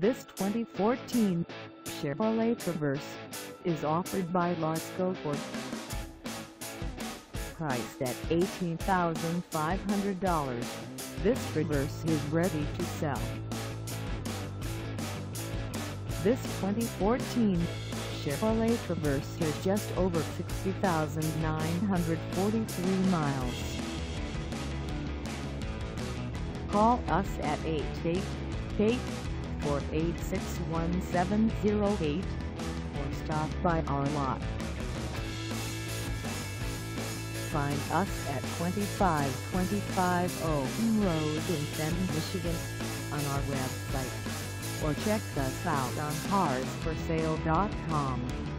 This 2014 Chevrolet Traverse is offered by LASCO Ford. Priced at $18,500, this Traverse is ready to sell. This 2014 Chevrolet Traverse has just over 60,943 miles. Call us at 888-486-1708 or stop by our lot. Find us at 2525 Owen Road in Fenton, Michigan on our website, or check us out on carsforsale.com.